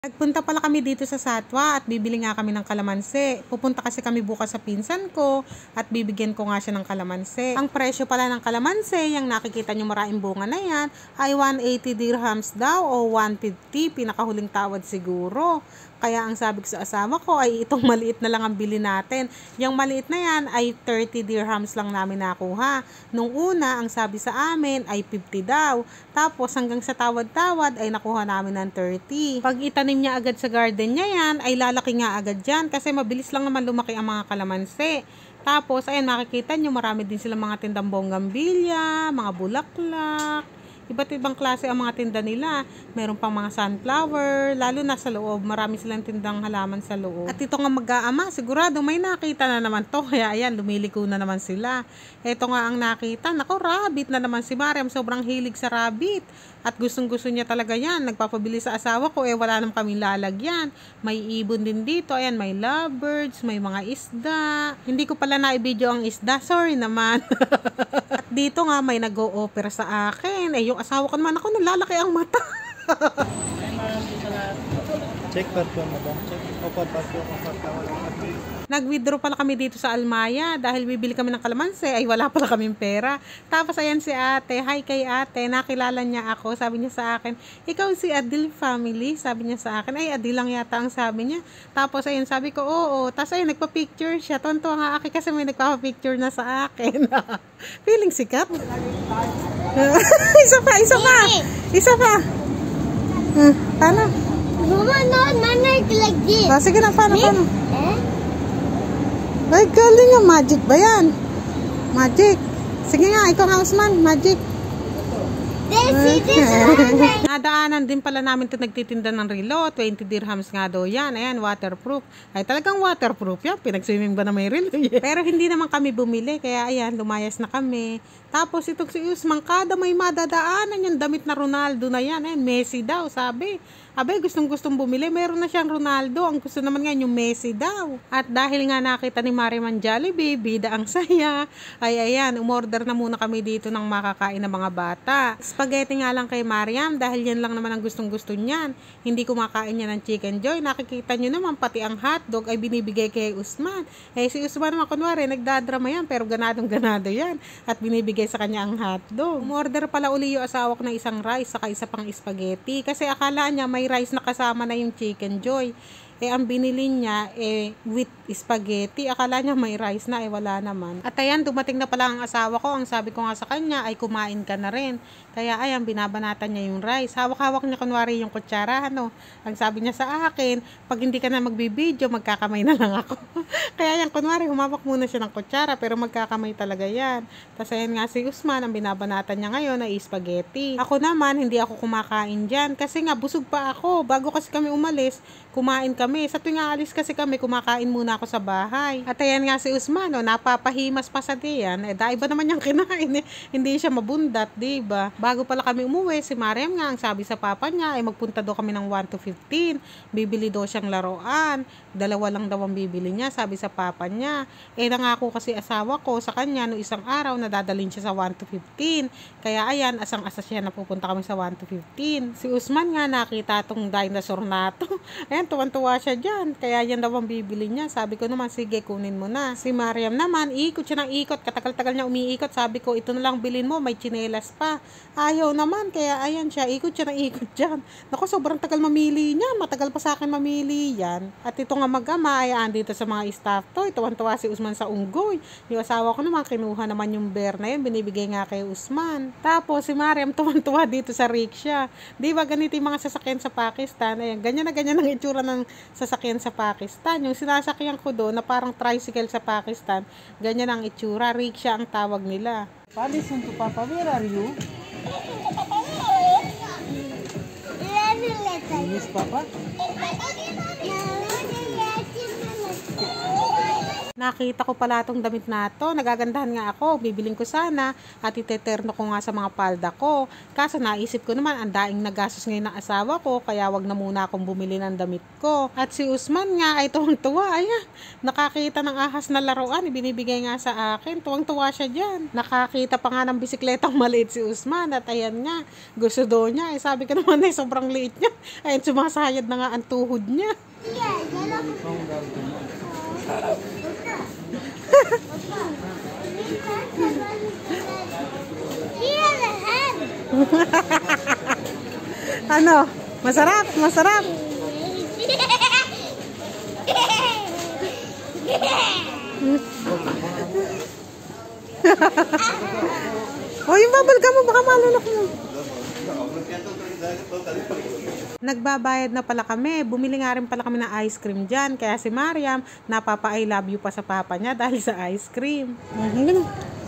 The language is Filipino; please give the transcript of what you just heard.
Nagpunta pala kami dito sa Satwa at bibili nga kami ng kalamansi. Pupunta kasi kami bukas sa pinsan ko at bibigyan ko nga siya ng kalamansi. Ang presyo pala ng kalamansi, yung nakikita nyo maraming bunga na yan, ay 180 dirhams daw o 150, pinakahuling tawad siguro. Kaya ang sabi ko sa asawa ko ay itong maliit na lang ang bili natin. Yung maliit na yan ay 30 dirhams lang namin nakuha. Nung una, ang sabi sa amin ay 50 daw. Tapos hanggang sa tawad-tawad ay nakuha namin ng 30. Pag itanim niya agad sa garden niya yan, ay lalaki nga agad dyan kasi mabilis lang naman lumaki ang mga kalamansi. Tapos ayan, makikita nyo marami din silang mga tindang bonggambilya, mga bulaklak. Iba't ibang klase ang mga tinda nila. Meron pang mga sunflower, lalo na sa loob. Marami silang tindang halaman sa loob. At ito nga mag-aama, sigurado may nakita na naman to. Kaya ayan, lumiliko na naman sila. Ito nga ang nakita. Nako, rabbit na naman si Mariam. Sobrang hilig sa rabbit. At gustong-gusto niya talaga yan. Nagpapabili sa asawa ko, wala naman kaming lalagyan. May ibon din dito. Ayan, may lovebirds, may mga isda. Hindi ko pala na-video ang isda. Sorry naman. At dito nga may nag-o-offer sa akin. Yung asawa ko naman, ako nalalaki ang mata. Check parko na ba? Check parko. Nag-withdraw pala kami dito sa Almaya dahil bibili kami ng kalamansi, ay wala pala kaming pera. Tapos ayan si ate, hi kay ate, nakilala niya ako, sabi niya sa akin, ikaw si Adil family, sabi niya sa akin, ay Adil lang yata ang sabi niya. Tapos ayun, sabi ko, oo, tapos ayun, nagpa-picture siya, tonto nga aki kasi may nagpa-picture na sa akin. Feeling sikat. Isa pa. Paano? Mama, no, not like this. Sige na, paano? Ay, galing nga. Magic ba yan? Magic. Sige nga, ikaw nga, Usman. Magic. Nadaanan din pala namin ito nagtitinda ng relo. 20 dirhams nga daw yan. Ayan, waterproof. Ay, talagang waterproof yan. Pinag-swimming ba na may relo? Pero hindi naman kami bumili. Kaya ayan, lumayas na kami. Tapos itong si Usman, kada may madadaanan yung damit na Ronaldo na yan. Ayan, Messi daw, sabi. Abay, gustong-gustong bumili. Meron na siyang Ronaldo. Ang gusto naman nga yung Messi daw. At dahil nga nakita ni Mariam ang Jollibee, bida ang saya. Ay, ayan, umorder na muna kami dito ng makakain ng mga bata. Spaghetti nga lang kay Mariam dahil yan lang naman ang gustong-gusto niyan. Hindi kumakain niya ng Chicken Joy. Nakikita nyo naman, pati ang hotdog ay binibigay kay Usman. Si Usman naman, kunwari, nagdadrama yan, pero ganadong-ganado yan. At binibigay sa kanya ang hotdog. Umorder pala uli yung asawa ko ng isang rice, saka isa pang spaghetti. Kasi akala niya may rice na kasama na yung Chicken Joy. Ang binili niya, with spaghetti. Akala niya may rice na, wala naman. At ayan, dumating na pala ang asawa ko. Ang sabi ko nga sa kanya, ay kumain ka na rin. Kaya ayan, binabanatan niya yung rice. Hawak-hawak niya kunwari yung kutsara, ano. Ang sabi niya sa akin, pag hindi ka na magbibideo, magkakamay na lang ako. Kaya ayan, kunwari, humawak muna siya ng kutsara, pero magkakamay talaga yan. Tapos ayan nga si Usman, ang binabanatan niya ngayon ay spaghetti. Ako naman, hindi ako kumakain dyan. Kasi nga, busog pa ako. Bago kasi kami umalis, kumain kami. Sa tuwing aalis kasi kami, kumakain muna ako sa bahay. At ayan nga si Usman, napapahimas pa sa diyan. Dahil ba naman niyang kinain, hindi siya mabundat, diba? Bago pala kami umuwi, si Mariam nga, ang sabi sa papa niya, ay magpunta daw kami ng 1 to 15. Bibili daw siyang laruan. 2 lang daw ang bibili niya, sabi sa papa niya. Nangako kasi asawa ko sa kanya, no isang araw, nadadalhin siya sa 1 to 15. Kaya ayan, asang-asa siya na pupunta kami sa 1 to 15. Si Usman nga, nakita tong dinosaur na to. Ayan, tuwan-tuwa siya dyan. Kaya yan daw ang bibili niya. Sabi ko naman, sige, kunin mo na. Si Mariam naman, ikot siya ng ikot. Katagal-tagal niya umiikot. Sabi ko, ito na lang bilhin mo. May tsinelas pa. Ayaw naman. Kaya ayan siya. Ikot siya ng ikot dyan. Naku, sobrang tagal mamili niya. Matagal pa sa akin mamili yan. At ito nga mag-ama, ay andito sa mga staff to. Tuwan-tuwa si Usman sa unggoy. Yung asawa ko naman, kinuha naman yung bear na yun. Binibigay nga kay Usman. Tapos si Mariam, tuwan-tuwa dito sa rickshaw. Di ba ganito yung mga sasakyan sa Pakistan? Ayan, ganyan na ganyan ang itsura ng sasakyan sa Pakistan. Yung sinasakyan ko doon na parang tricycle sa Pakistan, ganyan ang itsura. Rickshaw ang tawag nila. Listen to Papa, where are you? Yes, Papa? Nakita ko pala itong damit na to. Nagagandahan nga ako. Bibiling ko sana at iteterno ko nga sa mga palda ko. Kaso naisip ko naman ang daing nagastos ngayon ng asawa ko kaya wag na muna akong bumili ng damit ko. At si Usman nga ay tuwang-tuwa. Ayan, nakakita ng ahas na laruan. Ibinibigay nga sa akin. Tuwang-tuwa siya dyan. Nakakita pa nga ng bisikletang maliit si Usman. At ayan nga, gusto daw niya. Sabi ko naman ay sobrang liit niya. Ayan, sumasayad na nga ang tuhod niya. Yeah, yellow. Here the head. Ano? Masarap, masarap. O, yung bubble gum mo, baka malunok mo. Nagbabayad na pala kami. Bumili nga rin pala kami ng ice cream dyan. Kaya si Mariam, napapa-I love you pa sa papa niya dahil sa ice cream. Ganun.